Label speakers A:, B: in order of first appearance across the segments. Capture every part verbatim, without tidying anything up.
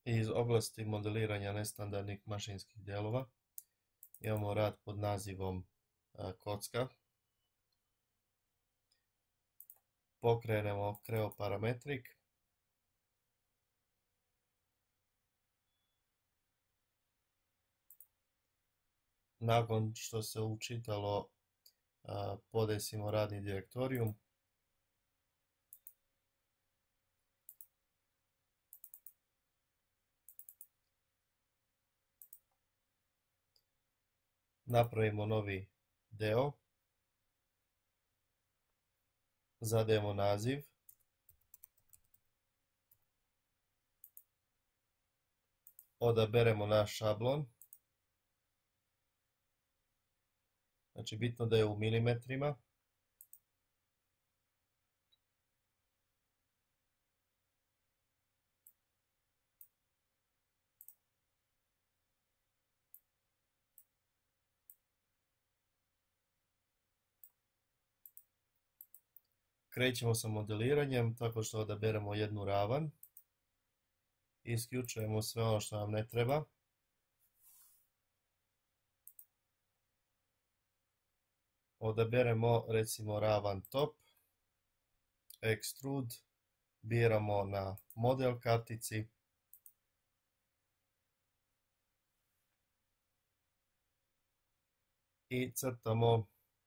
A: Iz oblasti modeliranja nestandardnih mašinskih dijelova imamo rad pod nazivom kocka. Pokrenemo Creo Parametric. Nakon što se učitalo, podesimo radni direktorijum. Napravimo novi deo. Zadajemo naziv. Odaberemo naš šablon. Znači bitno da je u milimetrima. Krećemo sa modeliranjem tako što odaberemo jednu ravan. Isključujemo sve ono što nam ne treba. Odaberemo recimo ravan top. Extrude. Biramo na model kartici. I crtamo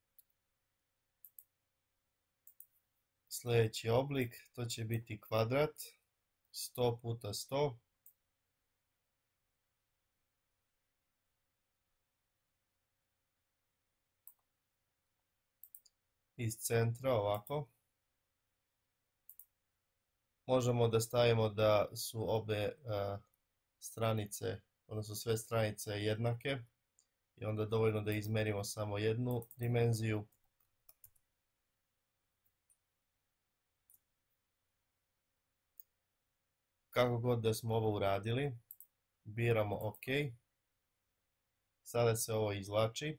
A: sljedeći oblik, to će biti kvadrat, sto puta sto. Iz centra ovako. Možemo da stavimo da su obe uh, stranice, odnosno sve stranice jednake. I onda dovoljno da izmerimo samo jednu dimenziju. Kako god da smo ovo uradili, biramo OK. Sada se ovo izvlači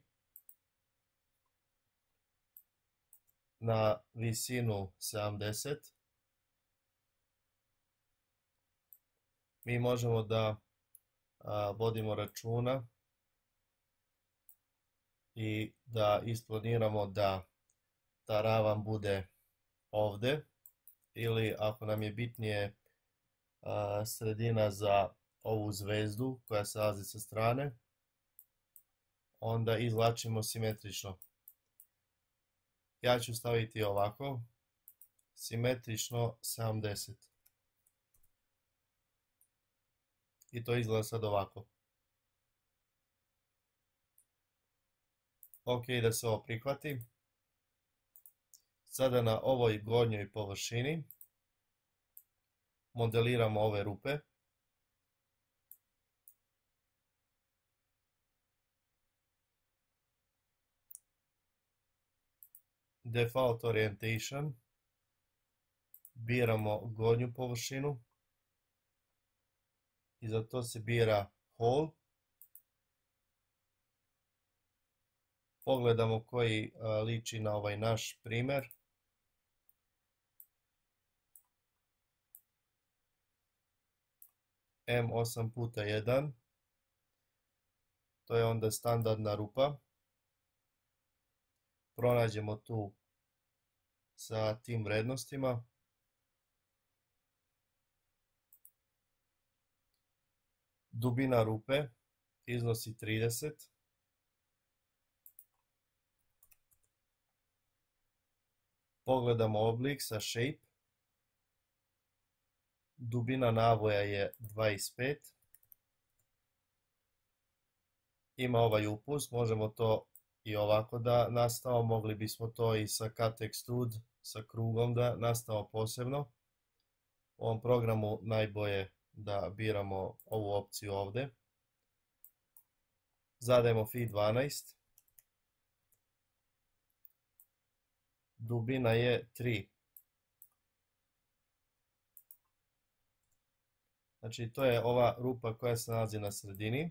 A: na visinu sedamdeset. Mi možemo da a, vodimo računa i da isplaniramo da ta ravan bude ovdje, ili ako nam je bitnije sredina za ovu zvezdu koja se nalazi sa strane, onda izvlačimo simetrično. Ja ću staviti ovako, simetrično sedamdeset. I to izgleda sad ovako. Ok, da se ovo prihvati. Sada na ovoj gornjoj površini modeliramo ove rupe. Default orientation. Biramo gornju površinu. I za to se bira hole. Pogledamo koji liči na ovaj naš primjer. M osam puta jedan. To je onda standardna rupa. Pronađemo tu sa tim vrednostima. Dubina rupe iznosi trideset. Pogledamo oblik sa shape. Dubina navoja je dvadeset pet. Ima ovaj upust, možemo to i ovako da nastavimo, mogli bismo to i sa cut extrude, sa krugom da nastavimo posebno. U ovom programu najbolje da biramo ovu opciju ovdje. Zadajemo fi dvanaest. Dubina je tri. Znači to je ova rupa koja se nalazi na sredini.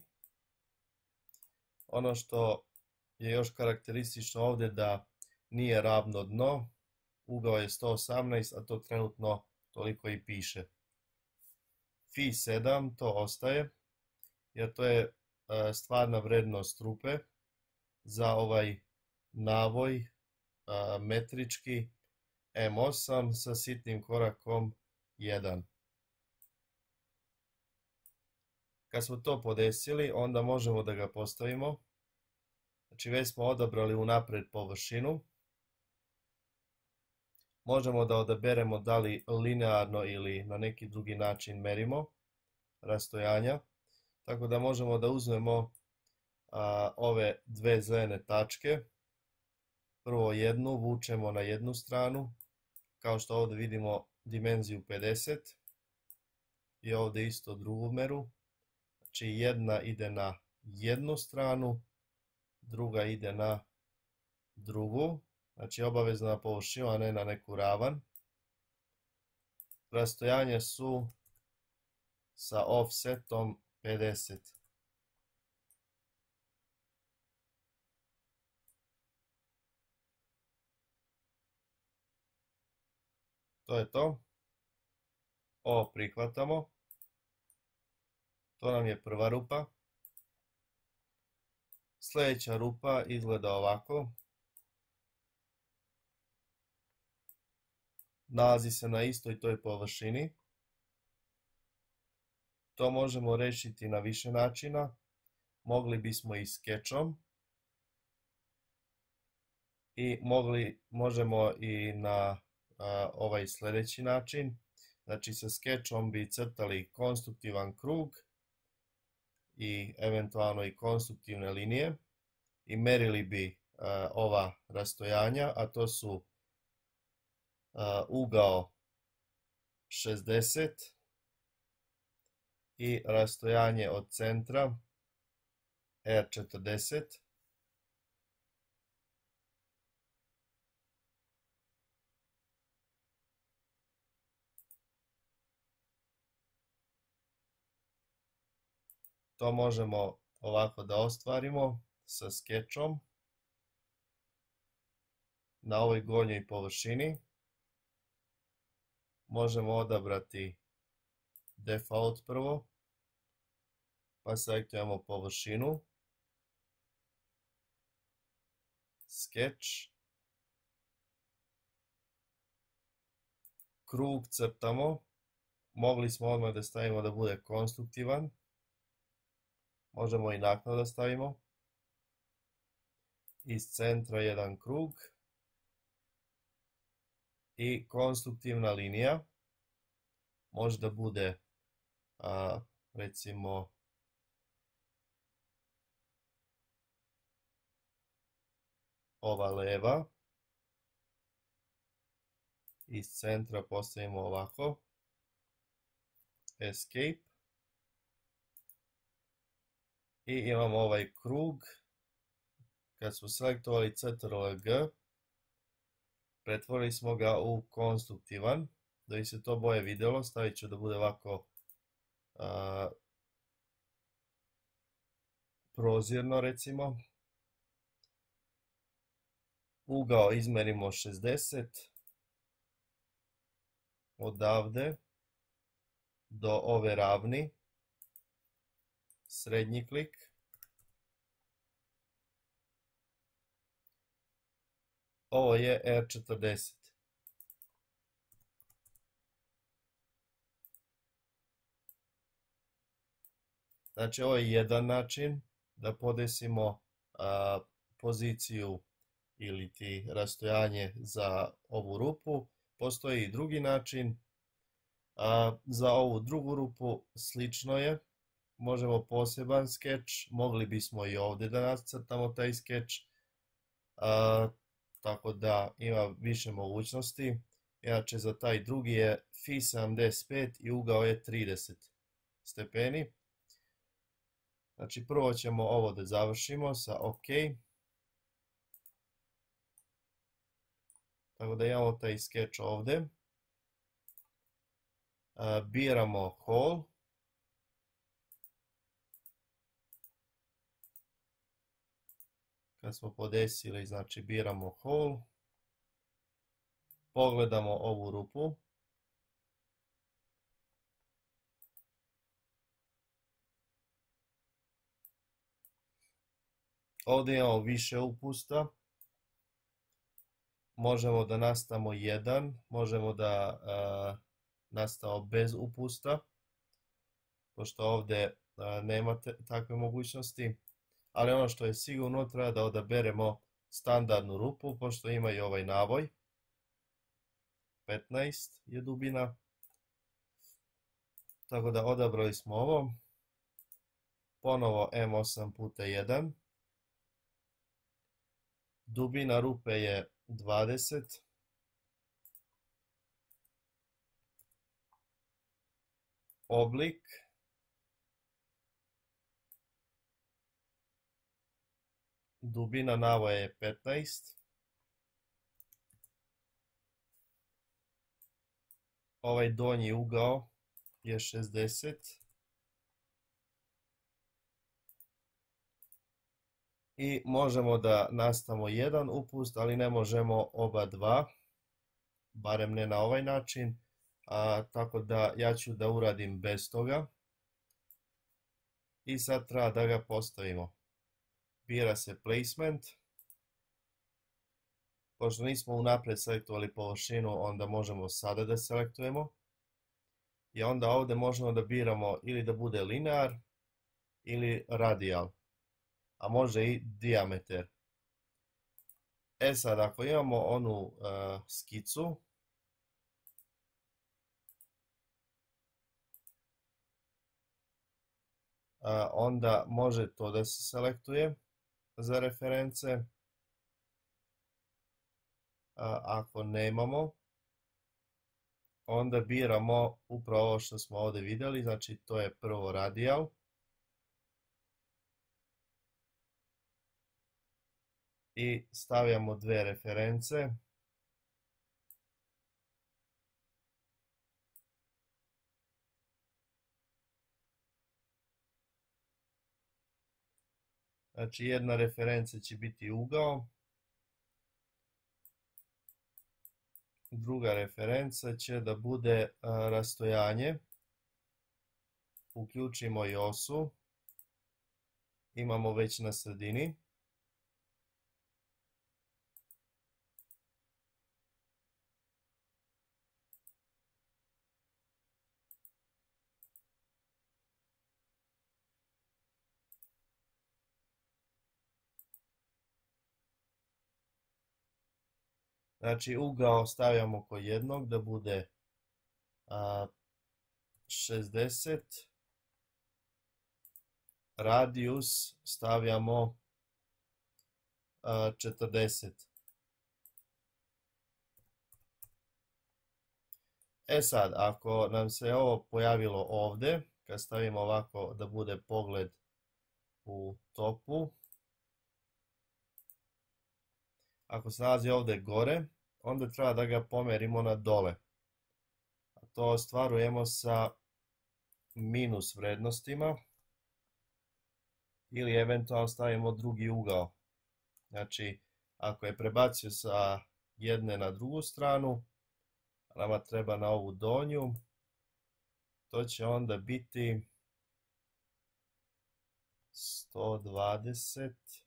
A: Ono što je još karakteristično ovdje da nije ravno dno, ugao je sto osamnaest, a to trenutno toliko i piše. Fi sedam, to ostaje, jer to je stvarna vrednost rupe za ovaj navoj metrički M osam sa sitnim korakom jedan. Kad smo to podesili, onda možemo da ga postavimo. Znači već smo odabrali unapred površinu. Možemo da odaberemo da li linearno ili na neki drugi način merimo rastojanja. Tako da možemo da uzmemo a, ove dve zelene tačke. Prvo jednu vučemo na jednu stranu, kao što ovdje vidimo dimenziju pedeset. I ovdje isto drugu meru. Znači jedna ide na jednu stranu, druga ide na drugu. Znači obavezno na površinu, a ne na neku ravan. Rastojanje su sa offsetom pedeset. To je to. Ovo prihvatamo. To nam je prva rupa. Sljedeća rupa izgleda ovako. Nalazi se na istoj toj površini. To možemo rešiti na više načina. Mogli bismo i skečom. I mogli, možemo i na a, ovaj sljedeći način. Znači sa skečom bi crtali konstruktivan krug i eventualno i konstruktivne linije i merili bi a, ova rastojanja, a to su a, ugao šezdeset i rastojanje od centra R četrdeset. To možemo ovako da ostvarimo sa skečom na ovoj gornjoj površini. Možemo odabrati default prvo, pa selektujemo površinu, sketch, krug crtamo, mogli smo odmah da stavimo da bude konstruktivan, možemo i naknadno da stavimo, iz centra jedan krug i konstruktivna linija, može da bude a, recimo ova leva, iz centra postavimo ovako, escape, i imamo ovaj krug. Kad smo selektovali Ctrl G, pretvorili smo ga u konstruktivan. Da bi se to bolje vidjelo, stavit ću da bude ovako a, prozirno recimo. Ugao izmerimo šezdeset odavde do ove ravni, srednji klik. Ovo je R četrdeset. Znači ovo je jedan način da podesimo a, poziciju ili ti rastojanje za ovu rupu. Postoji i drugi način. A, za ovu drugu rupu slično je. Možemo poseban skeč. Mogli bismo i ovdje da nacrtamo taj skeč. A, tako da ima više mogućnosti. Inače za taj drugi je Fi sedamdeset pet i ugao je trideset stepeni. Znači prvo ćemo ovo da završimo sa OK. Tako da imamo taj skeč ovdje. Biramo hole. Kad smo podesili, znači biramo hole. Pogledamo ovu rupu. Ovdje imamo više upusta. Možemo da nastavimo jedan, možemo da uh, nastavimo bez upusta, pošto ovdje uh, nema te, takve mogućnosti. Ali ono što je sigurno, treba da odaberemo standardnu rupu, pošto ima i ovaj navoj. petnaest je dubina. Tako da odabrali smo ovo. Ponovo M osam puta jedan. Dubina rupe je dvadeset. Oblik. Dubina navoja je petnaest. Ovaj donji ugao je šezdeset. I možemo da nastavimo jedan upust, ali ne možemo oba dva, barem ne na ovaj način, a, tako da ja ću da uradim bez toga. I sad treba da ga postavimo. Bira se placement. Pošto nismo unapred selektovali površinu, onda možemo sada da selektujemo. I onda ovdje možemo da biramo ili da bude linear ili radial, a može i dijametar. E sad, ako imamo onu uh, skicu, uh, onda može to da se selektuje za reference. Uh, ako nemamo, onda biramo upravo ovo što smo ovdje vidjeli, znači to je prvo radial. I stavljamo dve reference. Znači jedna referenca će biti ugao. Druga referenca će da bude a, rastojanje. Uključimo i osu. Imamo već na sredini. Znači ugao stavljamo kod jednog da bude a, šezdeset. Radius stavljamo a, četrdeset. E sad, ako nam se ovo pojavilo ovdje, kad stavimo ovako da bude pogled u topu, ako se nalazi ovdje gore, onda treba da ga pomerimo na dole. A to ostvarujemo sa minus vrednostima ili eventualno stavimo drugi ugao. Znači, ako je prebacio sa jedne na drugu stranu, nama treba na ovu donju, to će onda biti sto dvadeset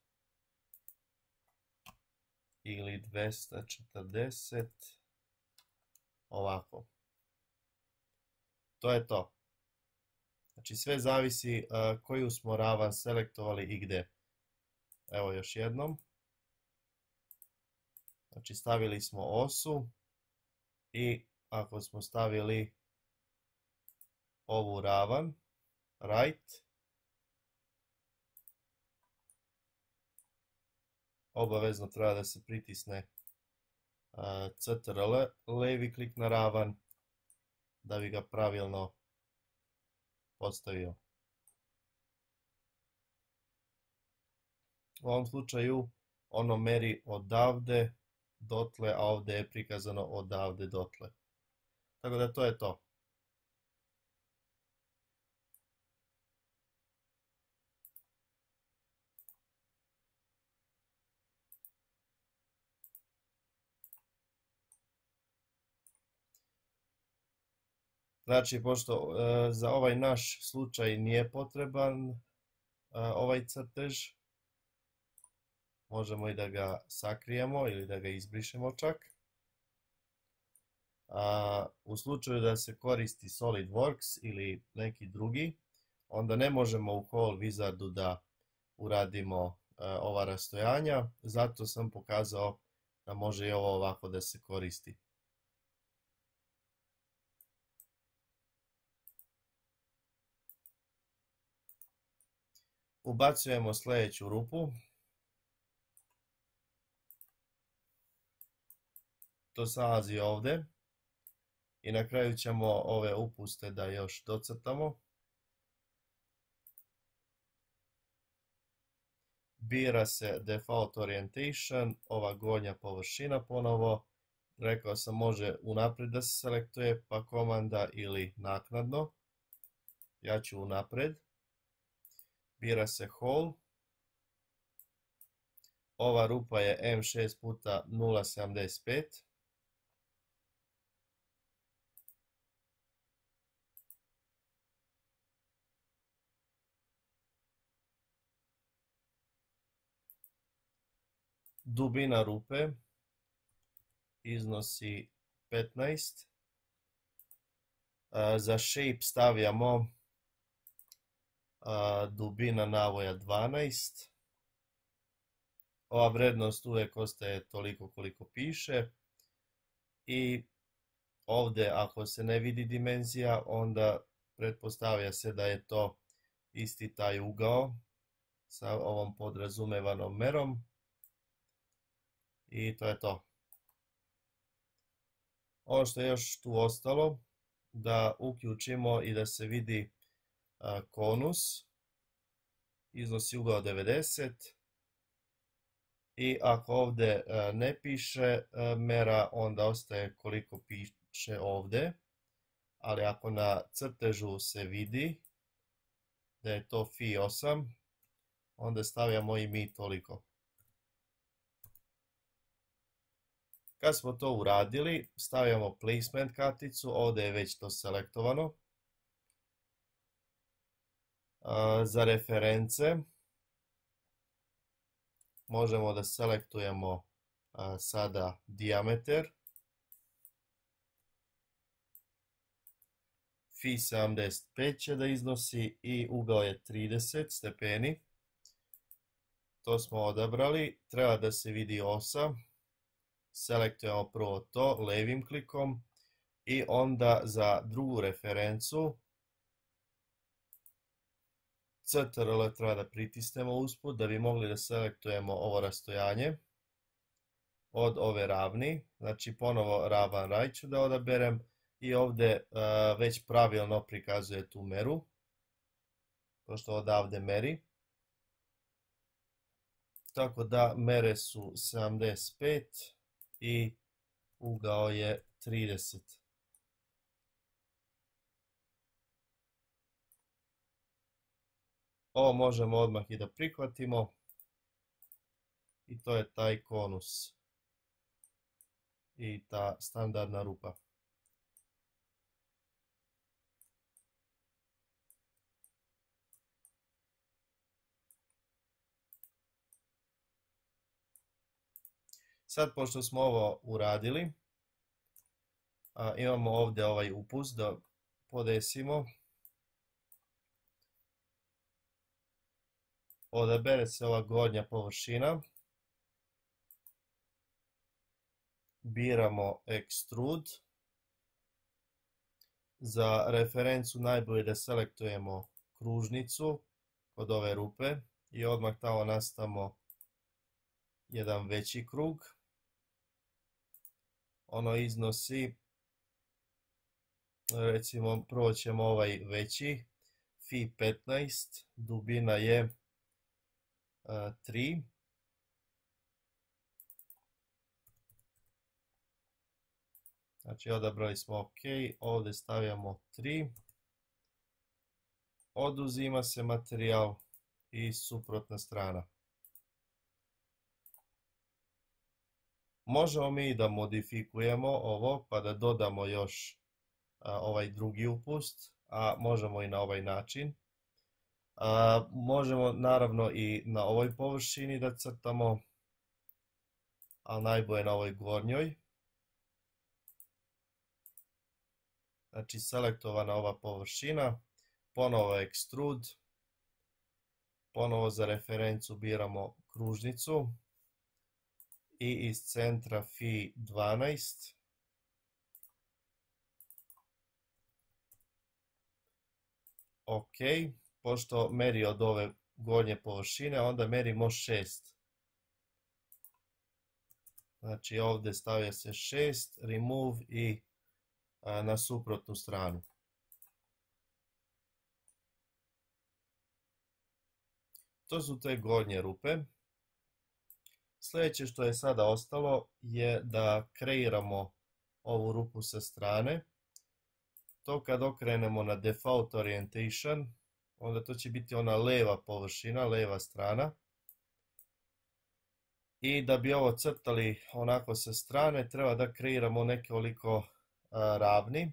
A: ili dvesta četrdeset, ovako. To je to. Znači sve zavisi uh, koju smo ravan selektovali i gdje. Evo još jednom. Znači stavili smo osu i ako smo stavili ovu ravan, right, obavezno treba da se pritisne uh, Ctrl, levi klik na ravan, da bi ga pravilno postavio. U ovom slučaju ono meri odavde dotle, a ovdje je prikazano odavde dotle. Tako da to je to. Znači, pošto e, za ovaj naš slučaj nije potreban e, ovaj crtež, možemo i da ga sakrijemo ili da ga izbrišemo čak. A, u slučaju da se koristi SolidWorks ili neki drugi, onda ne možemo u Hole Wizardu da uradimo a, ova rastojanja, zato sam pokazao da može i ovo ovako da se koristi. Ubacujemo sljedeću rupu. To se nalazi ovdje. I na kraju ćemo ove upuste da još docrtamo. Bira se Default Orientation, ova gornja površina ponovo. Rekao sam može unaprijed da se selektuje, pa komanda ili naknadno. Ja ću unaprijed. Bira se Hole. Ova rupa je M šest puta nula sedamdeset pet. Dubina rupe iznosi petnaest. Za shape stavljamo dubina navoja dvanaest. Ova vrednost uvijek ostaje toliko koliko piše. I ovdje ako se ne vidi dimenzija, onda pretpostavlja se da je to isti taj ugao sa ovom podrazumevanom merom. I to je to. Ono što je još tu ostalo, da uključimo i da se vidi a, konus. Iznosi ugao devedeset. I ako ovdje a, ne piše a, mera, onda ostaje koliko piše ovdje. Ali ako na crtežu se vidi da je to fi osam, onda stavljamo i mi toliko. Kad smo to uradili, stavljamo placement karticu, ovdje je već to selektovano. Za reference možemo da selektujemo sada dijametar. fi sedamdeset pet će da iznosi i ugao je trideset stepeni. To smo odabrali, treba da se vidi osa. Selektujemo prvo to levim klikom i onda za drugu referencu Ctrl treba da pritisnemo usput da bi mogli da selektujemo ovo rastojanje od ove ravni. Znači ponovo ravan raj ću da odaberem i ovdje uh, već pravilno prikazuje tu meru, pošto odavde meri. Tako da mere su sedamdeset pet i ugao je trideset. Ovo možemo odmah i da prihvatimo. I to je taj konus. I ta standardna rupa. Sad, pošto smo ovo uradili, a, imamo ovdje ovaj upust da podesimo. Odabere se ova gornja površina. Biramo Extrude. Za referencu najbolje da selektujemo kružnicu kod ove rupe i odmah tamo nastavimo jedan veći krug. Ono iznosi, recimo prvo ćemo ovaj veći, fi petnaest, dubina je uh, tri. Znači odabrali smo OK, ovdje stavljamo tri. Oduzima se materijal i suprotna strana. Možemo mi da modifikujemo ovo pa da dodamo još a, ovaj drugi upust, a možemo i na ovaj način. A, možemo naravno i na ovoj površini da crtamo, ali najbolje na ovoj gornjoj. Znači selektovana ova površina, ponovo extrude, ponovo za referencu biramo kružnicu i iz centra fi dvanaest. Ok, pošto meri od ove gornje površine, onda merimo šest. Znači ovdje stavlja se šest, remove i a, na suprotnu stranu. To su te gornje rupe. Sljedeće što je sada ostalo je da kreiramo ovu rupu sa strane. To kad okrenemo na default orientation, onda to će biti ona leva površina, leva strana. I da bi ovo crtali onako sa strane, treba da kreiramo nekoliko a, ravni.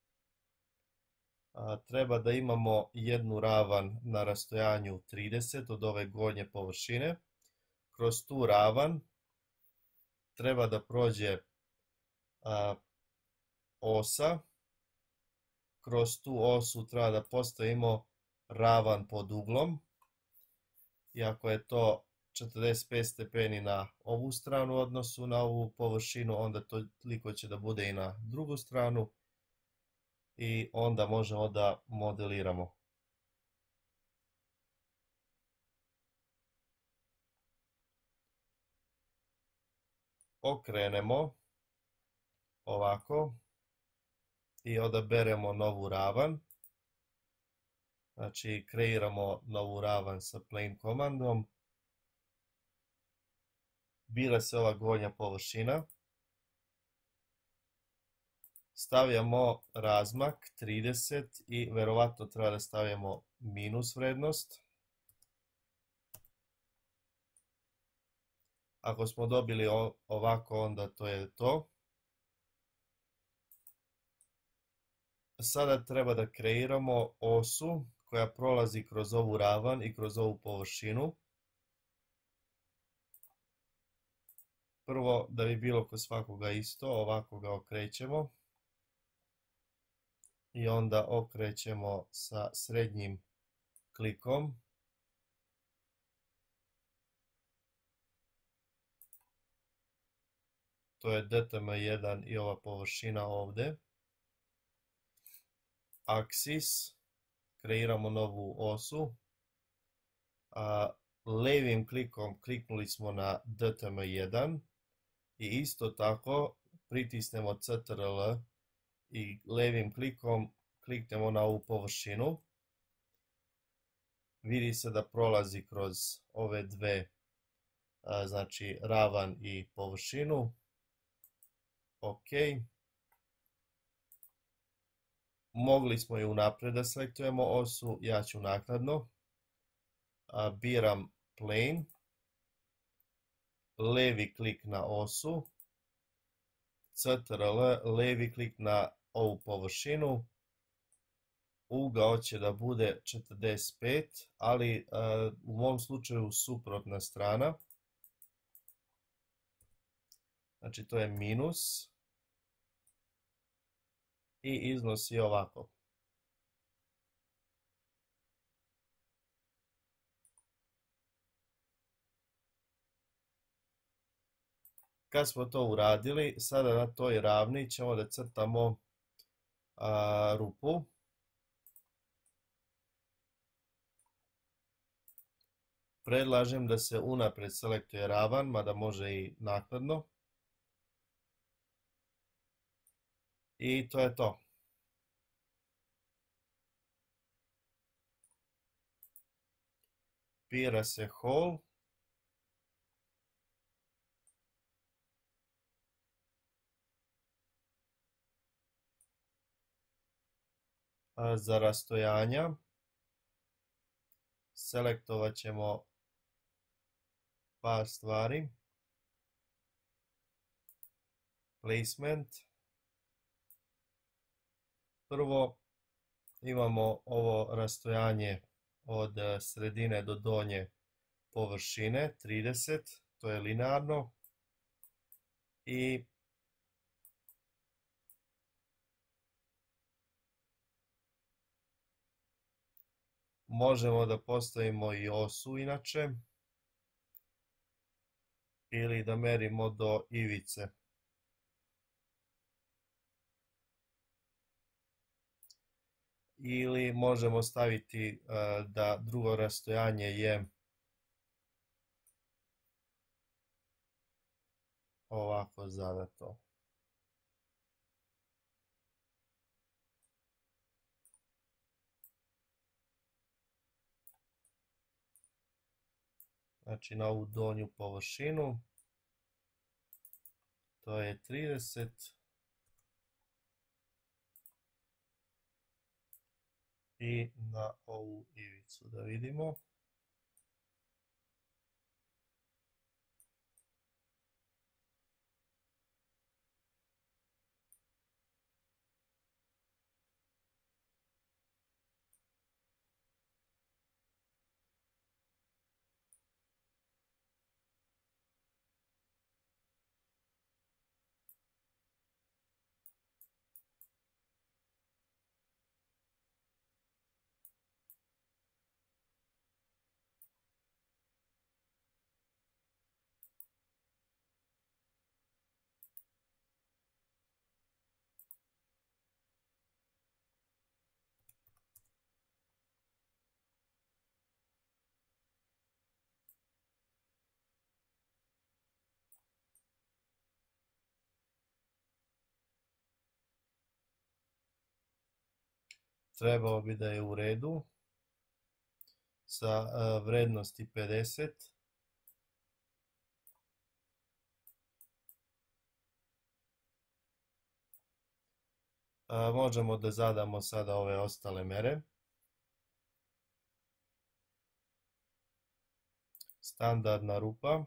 A: A, treba da imamo jednu ravan na rastojanju trideset od ove gornje površine. Kroz tu ravan treba da prođe a, osa. Kroz tu osu treba da postavimo ravan pod uglom. I ako je to četrdeset pet stepeni na ovu stranu u odnosu na ovu površinu, onda toliko će da bude i na drugu stranu. I onda možemo da modeliramo. Okrenemo ovako i odaberemo novu ravan. Znači kreiramo novu ravan sa plane komandom. Bira se ova gornja površina. Stavljamo razmak trideset i verovatno treba da stavimo minus vrednost. Ako smo dobili ovako, onda to je to. Sada treba da kreiramo osu koja prolazi kroz ovu ravan i kroz ovu površinu. Prvo, da bi bilo kod svakoga isto, ovako ga okrećemo. I onda okrećemo sa srednjim klikom. To je D T M jedan i ova površina ovdje. Axis. Kreiramo novu osu. A, levim klikom kliknuli smo na D T M jedan. I isto tako pritisnemo C T R L i levim klikom kliknemo na ovu površinu. Vidi se da prolazi kroz ove dve, a, znači ravan i površinu. Ok. Mogli smo i unaprijed da selektujemo osu, ja ću naknadno. A, biram plane. Levi klik na osu. C T R L, levi klik na ovu površinu. Ugao će da bude četrdeset pet, ali uh, u mom slučaju suprotna strana. Znači to je minus. I iznosi ovako. Kad smo to uradili, sada na toj ravni ćemo da crtamo a, rupu. Predlažem da se unaprijed selektuje ravan, mada može i naknadno. I to je to. Bira se hole. Za rastojanja selektovat ćemo par stvari. Placement. Prvo imamo ovo rastojanje od sredine do donje površine trideset, to je linearno. i možemo da postavimo i osu inače ili da merimo do ivice. Ili možemo staviti uh, da drugo rastojanje je ovako zadato. Znači na ovu donju površinu, to je trideset i na ovu ivicu da vidimo. Trebao bi da je u redu sa uh, vrednosti pedeset. Uh, možemo da zadamo sada ove ostale mere. Standardna rupa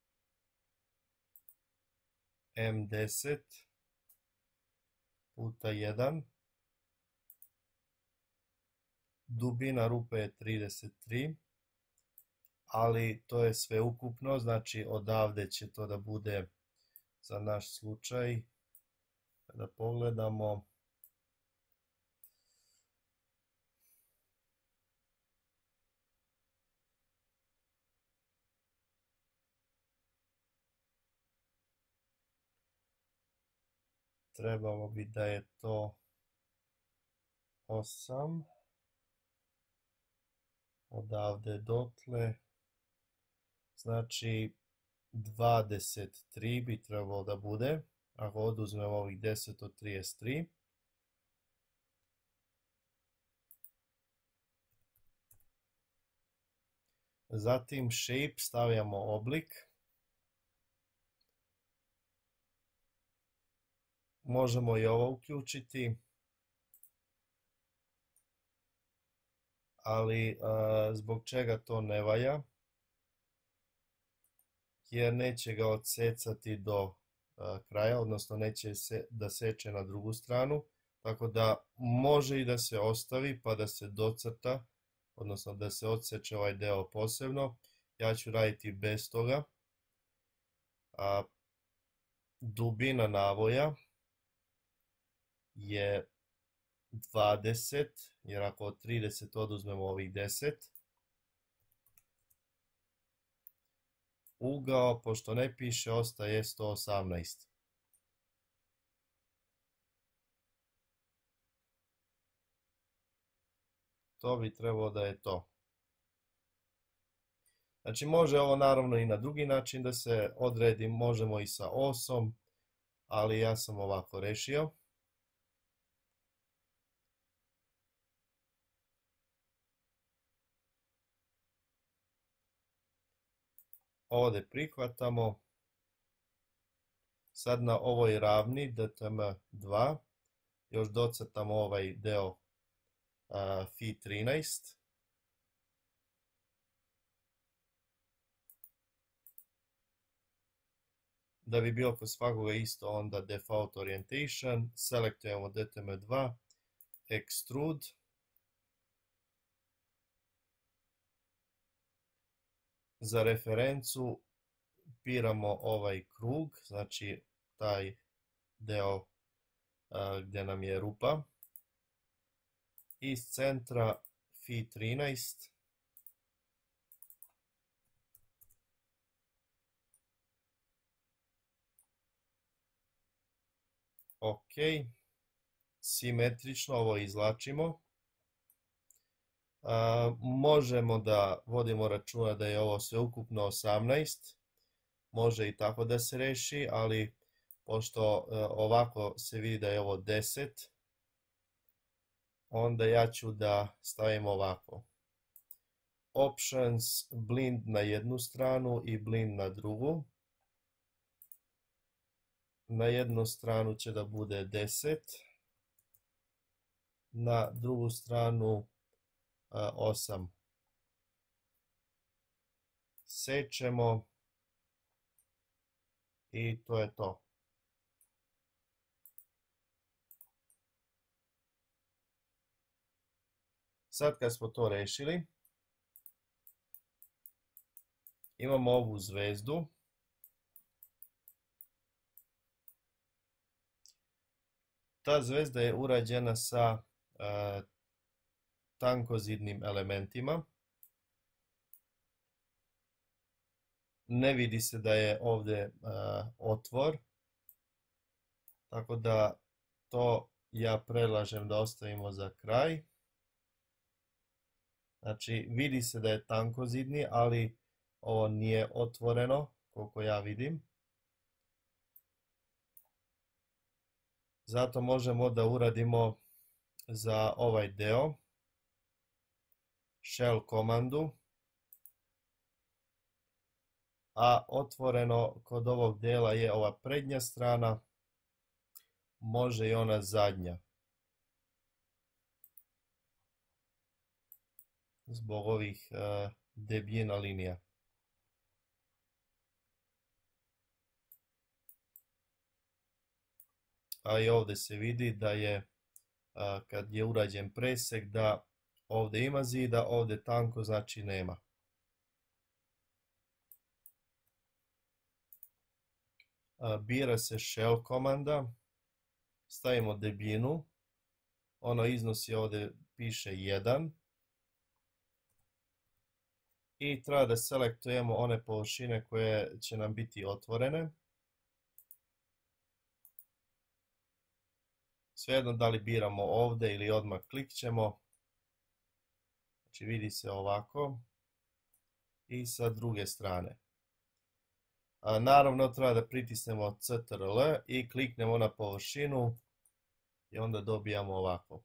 A: M deset puta jedan. Dubina rupe je trideset tri, ali to je sve ukupno, znači odavde će to da bude za naš slučaj. Kada pogledamo, trebalo bi da je to osam. Odavde dotle, znači dvadeset tri bi trebalo da bude, ako oduzmemo ovih deset od trideset tri. Zatim shape, stavljamo oblik. Možemo i ovo uključiti. Ali uh, zbog čega to ne valja? Jer neće ga odsecati do uh, kraja, odnosno neće se da seče na drugu stranu, tako da može i da se ostavi pa da se docrta, odnosno da se odseče ovaj deo posebno. Ja ću raditi bez toga. A, dubina navoja je dvadeset, jer ako od trideset oduzmemo ovih deset, ugao, pošto ne piše, ostaje sto osamnaest. To bi trebalo da je to. Znači može ovo naravno i na drugi način da se odredi, možemo i sa osom, ali ja sam ovako rešio. Ovdje prihvatamo. Sad na ovoj ravni D T M dva još docrtamo ovaj deo uh, Fi trinaest. Da bi bilo kod svakoga isto, onda Default Orientation, selektujemo D T M dva, Extrude. Za referencu piramo ovaj krug, znači taj deo gdje nam je rupa. Iz centra fi trinaest. Ok. Simetrično ovo izvlačimo. Možemo da vodimo računa da je ovo sveukupno osamnaest. Može i tako da se reši, ali pošto ovako se vidi da je ovo deset, onda ja ću da stavim ovako. Options, blind na jednu stranu i blind na drugu. Na jednu stranu će da bude deset, na drugu stranu osam. Sečemo i to je to. Sad kad smo to rešili, imamo ovu zvezdu. Ta zvezda je urađena sa uh, tankozidnim elementima. Ne vidi se da je ovdje uh, otvor, tako da to ja predlažem da ostavimo za kraj. Znači vidi se da je tankozidni, ali ovo nije otvoreno, koliko ja vidim. Zato možemo da uradimo za ovaj deo shell komandu, a otvoreno kod ovog dela je ova prednja strana, može i ona zadnja. Zbog ovih uh, debljina linija. A i ovdje se vidi da je, uh, kad je urađen presek, da ovdje ima zida, ovdje tanko, znači nema. Uh, bira se shell komanda, stavimo debljinu, ono iznosi ovdje piše jedan. I treba da selektujemo one površine koje će nam biti otvorene. Svejedno da li biramo ovdje ili odmah klikćemo. Znači vidi se ovako. I sa druge strane. A naravno treba da pritisnemo Ctrl i kliknemo na površinu. I onda dobijamo ovako.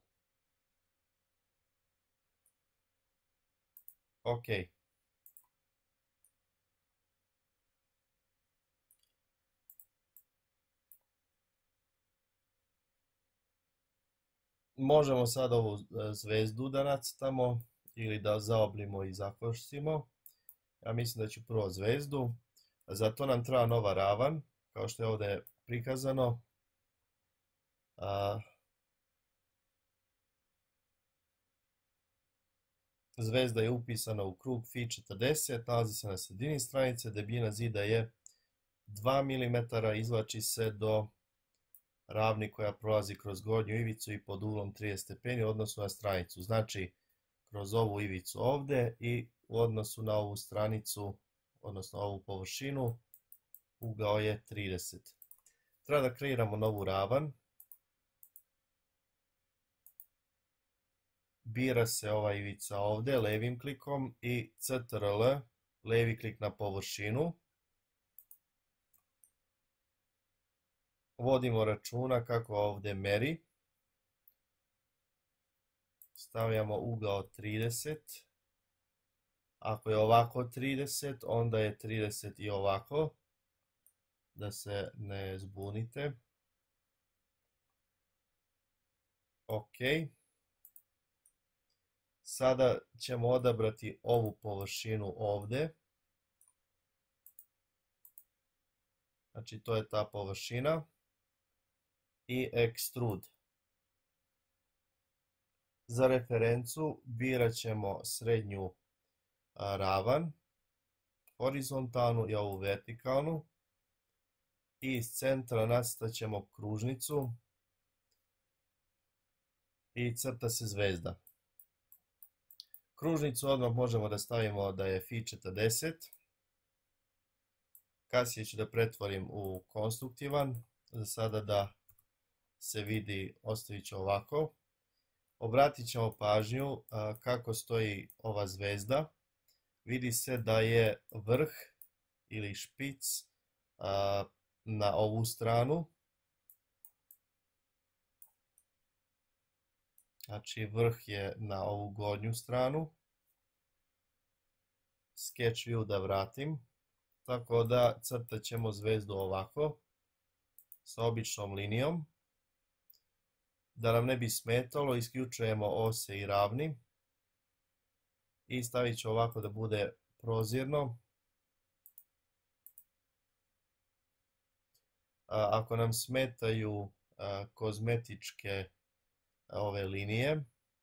A: Ok. Možemo sad ovu zvezdu da nacrtamo ili da zaoblimo i zakošimo. Ja mislim da ću prvo zvezdu. Za to nam treba nova ravan, kao što je ovdje prikazano. Zvezda je upisana u krug fi četrdeset, nalazi se na sredini stranice, debljina zida je dva milimetra, izvlači se do ravni koja prolazi kroz gornju ivicu i pod uglom trideset stepeni u odnosu na stranicu. Znači, kroz ovu ivicu ovdje i u odnosu na ovu stranicu, odnosno ovu površinu, ugao je trideset. Treba da kreiramo novu ravan. Bira se ova ivica ovdje levim klikom i Ctrl, levi klik na površinu. Vodimo računa kako ovdje meri. Stavljamo ugao trideset. Ako je ovako trideset, onda je trideset i ovako. Da se ne zbunite. Ok. Sada ćemo odabrati ovu površinu ovdje. Znači to je ta površina. I extrude. Za referencu birat ćemo srednju ravan, horizontalnu i ovu vertikalnu. i iz centra nacrtat ćemo kružnicu i crta se zvezda. Kružnicu odmah možemo da stavimo da je fi četrdeset. Kasnije ću da pretvorim u konstruktivan. Za sada da se vidi, ostavit ću ovako. Obratit ćemo pažnju kako stoji ova zvezda. Vidi se da je vrh ili špic na ovu stranu. Znači vrh je na ovu gornju stranu. Sketch view da vratim. Tako da crtat ćemo zvezdu ovako. Sa običnom linijom. Da nam ne bi smetalo, isključujemo ose i ravni. I stavit ću ovako da bude prozirno. Ako nam smetaju kozmetičke ove linije,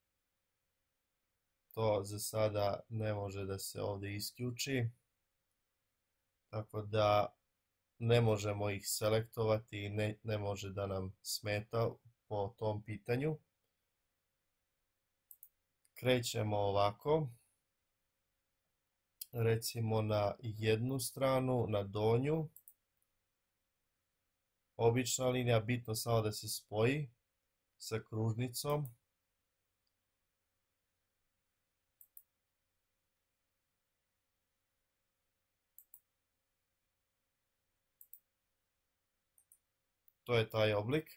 A: to za sada ne može da se ovdje isključi, tako da ne možemo ih selektovati i ne, ne može da nam smeta po tom pitanju. Krećemo ovako, recimo na jednu stranu, na donju, obična linija, bitno samo da se spoji sa kružnicom. To je taj oblik.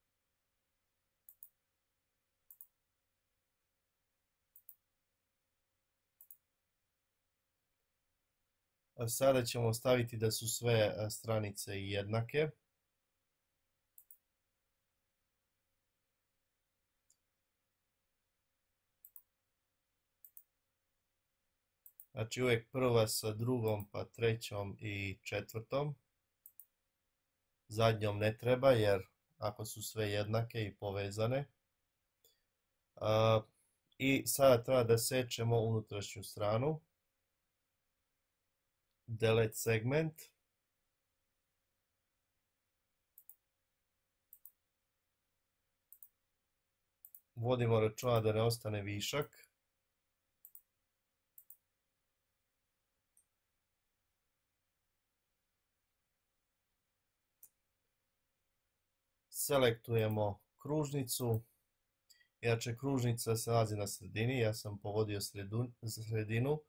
A: A sada ćemo staviti da su sve stranice jednake. Znači uvijek prva sa drugom, pa trećom i četvrtom. Zadnjom ne treba jer ako su sve jednake i povezane. I sada treba da sečemo unutrašnju stranu. Delete segment. Vodimo računa da ne ostane višak. Selektujemo kružnicu. Inače kružnica se nalazi na sredini, ja sam povodio sredinu.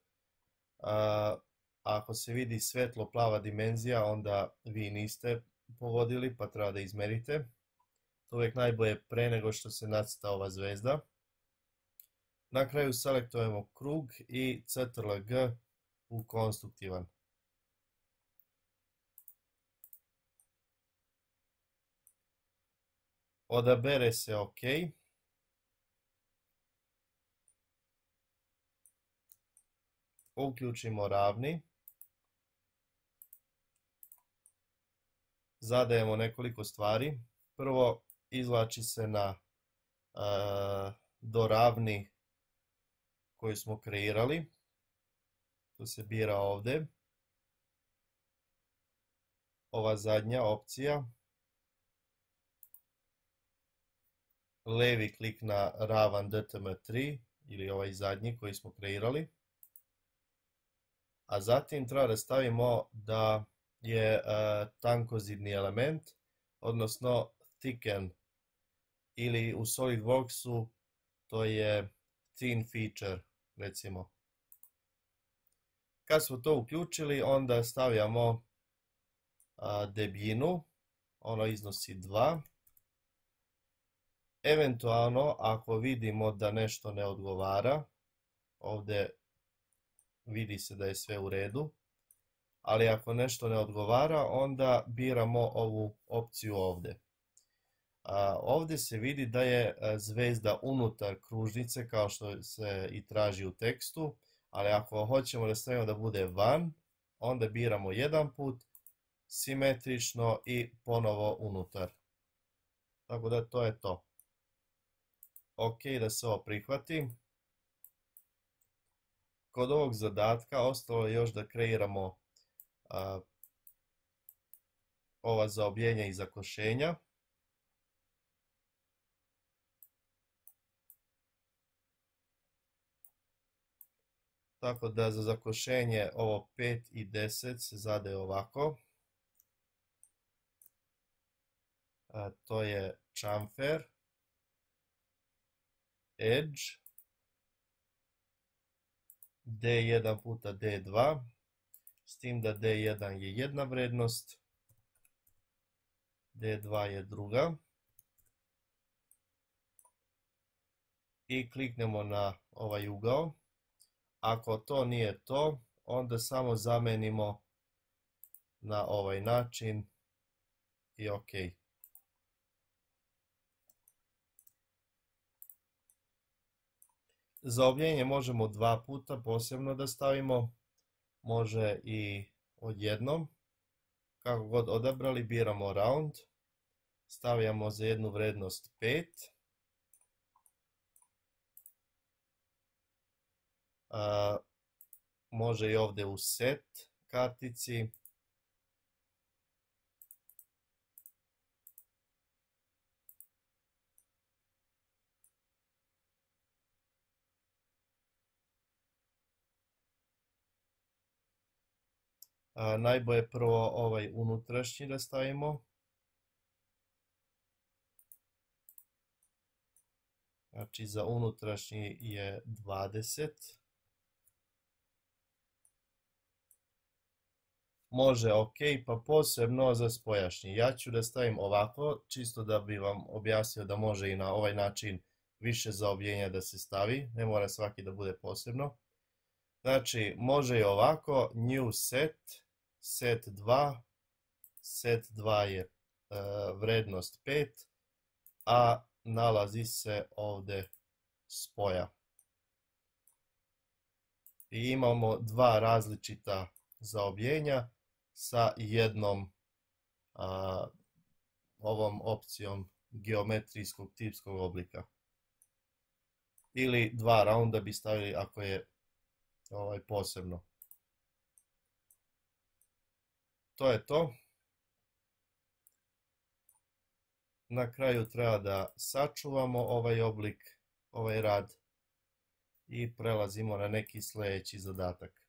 A: Ako se vidi svetlo plava dimenzija, onda vi niste povodili pa treba da izmerite. To uvijek najbolje pre nego što se nacrta ova zvezda. Na kraju selektujemo krug i ctrl G u konstruktivan. Odabere se OK. Uključimo ravni. Zadajemo nekoliko stvari. Prvo, izvlači se na uh, do ravni koju smo kreirali. To se bira ovdje. Ova zadnja opcija. Levi klik na ravan D T M tri ili ovaj zadnji koji smo kreirali. A zatim treba da stavimo da je uh, tankozidni element, odnosno thicken, ili u SolidWorksu to je thin feature, recimo. Kad smo to uključili, onda stavljamo uh, debljinu, ono iznosi dva. Eventualno, ako vidimo da nešto ne odgovara, ovdje vidi se da je sve u redu, ali ako nešto ne odgovara, onda biramo ovu opciju ovdje. A, ovdje se vidi da je zvezda unutar kružnice, kao što se i traži u tekstu, ali ako hoćemo da stavimo da bude van, onda biramo jedan put, simetrično i ponovo unutar. Tako da to je to. Ok, da se ovo prihvati. Kod ovog zadatka ostalo je još da kreiramo uh, ova zaobljenja i zakošenja. Tako da za zakošenje ovo pet i deset se zadaje ovako. A, to je chamfer, edge, D jedan puta D dva, s tim da D jedan je jedna vrednost, D dva je druga. I kliknemo na ovaj ugao. Ako to nije to, onda samo zamenimo na ovaj način i ok. Zaobljenje možemo dva puta posebno da stavimo, može i odjednom. Kako god odabrali, biramo round, stavljamo za jednu vrednost pet. Uh, može i ovdje u set kartici. Uh, najbolje prvo ovaj unutrašnji da stavimo. Znači za unutrašnji je dvadeset. Može ok, pa posebno za spoljašnji. Ja ću da stavim ovako, čisto da bi vam objasnio da može i na ovaj način više zaobljenja da se stavi. Ne mora svaki da bude posebno. Znači, može i ovako, new set, set dva, set dva je uh, vrednost pet, a nalazi se ovdje spoja. I imamo dva različita zaobljenja sa jednom a, ovom opcijom geometrijskog tipskog oblika. Ili dva raunda bi stavili ako je ovaj posebno. To je to. Na kraju treba da sačuvamo ovaj oblik, ovaj rad i prelazimo na neki sljedeći zadatak.